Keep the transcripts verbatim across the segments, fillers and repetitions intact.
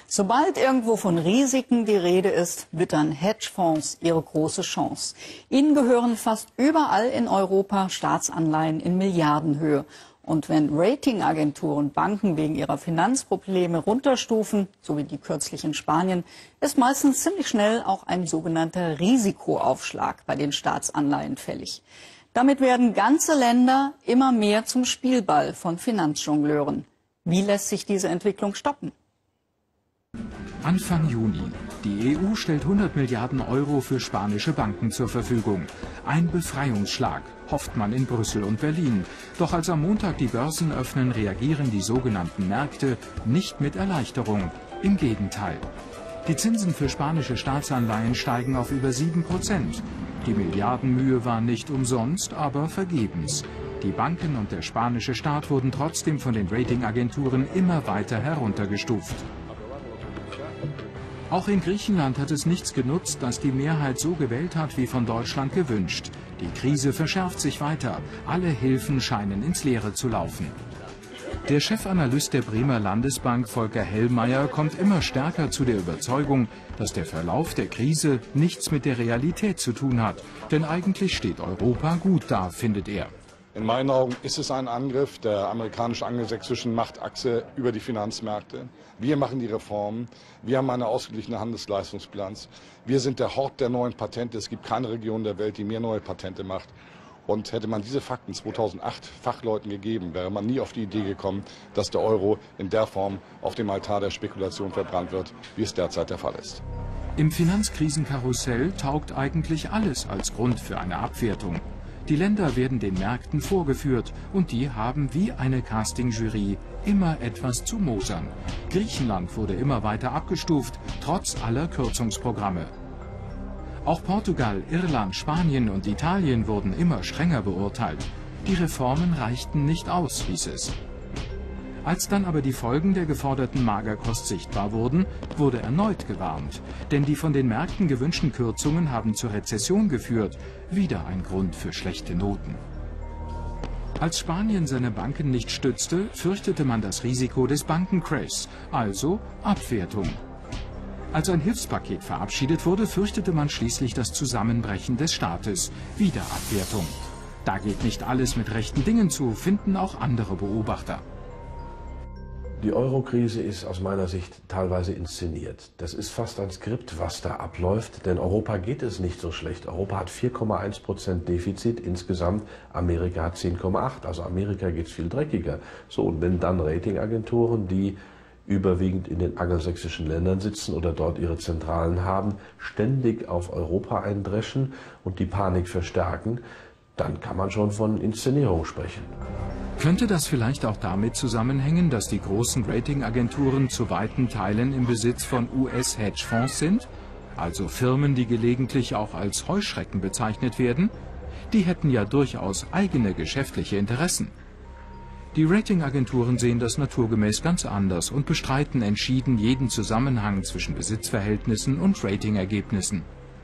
Sobald irgendwo von Risiken die Rede ist, wittern Hedgefonds ihre große Chance. Ihnen gehören fast überall in Europa Staatsanleihen in Milliardenhöhe. Und wenn Ratingagenturen Banken wegen ihrer Finanzprobleme runterstufen, so wie die kürzlich in Spanien, ist meistens ziemlich schnell auch ein sogenannter Risikoaufschlag bei den Staatsanleihen fällig. Damit werden ganze Länder immer mehr zum Spielball von Finanzjongleuren. Wie lässt sich diese Entwicklung stoppen? Anfang Juni. Die E U stellt hundert Milliarden Euro für spanische Banken zur Verfügung. Ein Befreiungsschlag, hofft man in Brüssel und Berlin. Doch als am Montag die Börsen öffnen, reagieren die sogenannten Märkte nicht mit Erleichterung. Im Gegenteil. Die Zinsen für spanische Staatsanleihen steigen auf über sieben Prozent. Die Milliardenmühe war nicht umsonst, aber vergebens. Die Banken und der spanische Staat wurden trotzdem von den Ratingagenturen immer weiter heruntergestuft. Auch in Griechenland hat es nichts genutzt, dass die Mehrheit so gewählt hat wie von Deutschland gewünscht. Die Krise verschärft sich weiter. Alle Hilfen scheinen ins Leere zu laufen. Der Chefanalyst der Bremer Landesbank, Volker Hellmeier, kommt immer stärker zu der Überzeugung, dass der Verlauf der Krise nichts mit der Realität zu tun hat. Denn eigentlich steht Europa gut da, findet er. In meinen Augen ist es ein Angriff der amerikanisch-angelsächsischen Machtachse über die Finanzmärkte. Wir machen die Reformen. Wir haben eine ausgeglichene Handelsleistungsbilanz. Wir sind der Hort der neuen Patente. Es gibt keine Region der Welt, die mehr neue Patente macht. Und hätte man diese Fakten zweitausendacht Fachleuten gegeben, wäre man nie auf die Idee gekommen, dass der Euro in der Form auf dem Altar der Spekulation verbrannt wird, wie es derzeit der Fall ist. Im Finanzkrisenkarussell taugt eigentlich alles als Grund für eine Abwertung. Die Länder werden den Märkten vorgeführt und die haben wie eine Casting-Jury immer etwas zu mosern. Griechenland wurde immer weiter abgestuft, trotz aller Kürzungsprogramme. Auch Portugal, Irland, Spanien und Italien wurden immer strenger beurteilt. Die Reformen reichten nicht aus, hieß es. Als dann aber die Folgen der geforderten Magerkost sichtbar wurden, wurde erneut gewarnt. Denn die von den Märkten gewünschten Kürzungen haben zur Rezession geführt. Wieder ein Grund für schlechte Noten. Als Spanien seine Banken nicht stützte, fürchtete man das Risiko des Bankencrashs, also Abwertung. Als ein Hilfspaket verabschiedet wurde, fürchtete man schließlich das Zusammenbrechen des Staates. Wieder Abwertung. Da geht nicht alles mit rechten Dingen zu, finden auch andere Beobachter. Die Euro-Krise ist aus meiner Sicht teilweise inszeniert. Das ist fast ein Skript, was da abläuft, denn Europa geht es nicht so schlecht. Europa hat vier Komma eins Prozent Defizit insgesamt, Amerika hat zehn Komma acht, also Amerika geht es viel dreckiger. So, und wenn dann Ratingagenturen, die überwiegend in den angelsächsischen Ländern sitzen oder dort ihre Zentralen haben, ständig auf Europa eindreschen und die Panik verstärken, dann kann man schon von Inszenierung sprechen. Könnte das vielleicht auch damit zusammenhängen, dass die großen Ratingagenturen zu weiten Teilen im Besitz von U S-Hedgefonds sind? Also Firmen, die gelegentlich auch als Heuschrecken bezeichnet werden? Die hätten ja durchaus eigene geschäftliche Interessen. Die Ratingagenturen sehen das naturgemäß ganz anders und bestreiten entschieden jeden Zusammenhang zwischen Besitzverhältnissen und Ratingergebnissen.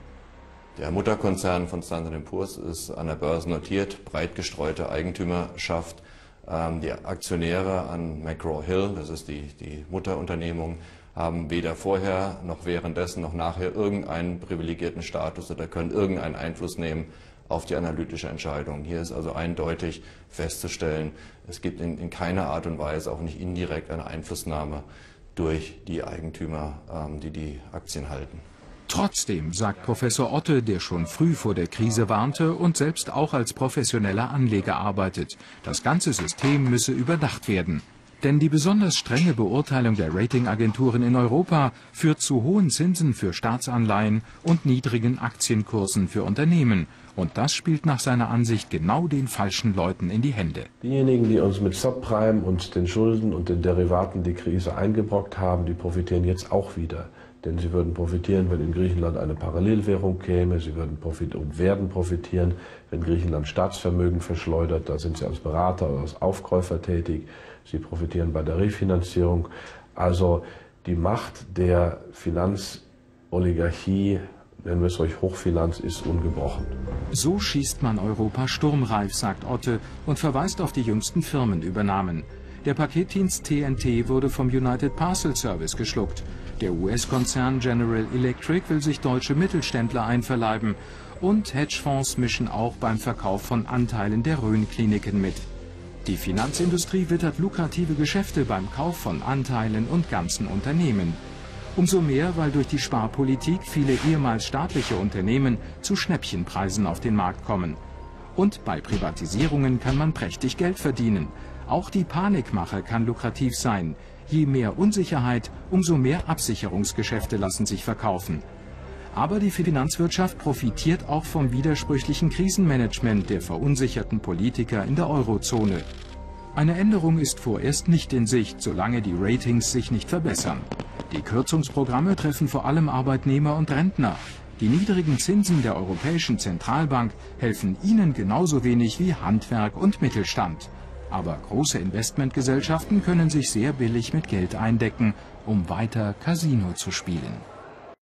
Der Mutterkonzern von Standard and Poor's ist an der Börse notiert, breit gestreute Eigentümerschaft. Die Aktionäre an McGraw-Hill, das ist die, die Mutterunternehmung, haben weder vorher noch währenddessen noch nachher irgendeinen privilegierten Status oder können irgendeinen Einfluss nehmen auf die analytische Entscheidung. Hier ist also eindeutig festzustellen, es gibt in, in keiner Art und Weise, auch nicht indirekt, eine Einflussnahme durch die Eigentümer, ähm, die die Aktien halten. Trotzdem, sagt Professor Otte, der schon früh vor der Krise warnte und selbst auch als professioneller Anleger arbeitet, das ganze System müsse überdacht werden. Denn die besonders strenge Beurteilung der Ratingagenturen in Europa führt zu hohen Zinsen für Staatsanleihen und niedrigen Aktienkursen für Unternehmen. Und das spielt nach seiner Ansicht genau den falschen Leuten in die Hände. Diejenigen, die uns mit Subprime und den Schulden und den Derivaten die Krise eingebrockt haben, die profitieren jetzt auch wieder. Denn sie würden profitieren, wenn in Griechenland eine Parallelwährung käme. Sie würden profit und werden profitieren, wenn Griechenland Staatsvermögen verschleudert. Da sind sie als Berater oder als Aufkäufer tätig. Sie profitieren bei der Refinanzierung. Also die Macht der Finanzoligarchie, nennen wir es ruhig Hochfinanz, ist ungebrochen. So schießt man Europa sturmreif, sagt Otte und verweist auf die jüngsten Firmenübernahmen. Der Paketdienst T N T wurde vom United Parcel Service geschluckt. Der U S-Konzern General Electric will sich deutsche Mittelständler einverleiben. Und Hedgefonds mischen auch beim Verkauf von Anteilen der Rhön-Kliniken mit. Die Finanzindustrie wittert lukrative Geschäfte beim Kauf von Anteilen und ganzen Unternehmen. Umso mehr, weil durch die Sparpolitik viele ehemals staatliche Unternehmen zu Schnäppchenpreisen auf den Markt kommen. Und bei Privatisierungen kann man prächtig Geld verdienen. Auch die Panikmache kann lukrativ sein. Je mehr Unsicherheit, umso mehr Absicherungsgeschäfte lassen sich verkaufen. Aber die Finanzwirtschaft profitiert auch vom widersprüchlichen Krisenmanagement der verunsicherten Politiker in der Eurozone. Eine Änderung ist vorerst nicht in Sicht, solange die Ratings sich nicht verbessern. Die Kürzungsprogramme treffen vor allem Arbeitnehmer und Rentner. Die niedrigen Zinsen der Europäischen Zentralbank helfen ihnen genauso wenig wie Handwerk und Mittelstand. Aber große Investmentgesellschaften können sich sehr billig mit Geld eindecken, um weiter Casino zu spielen.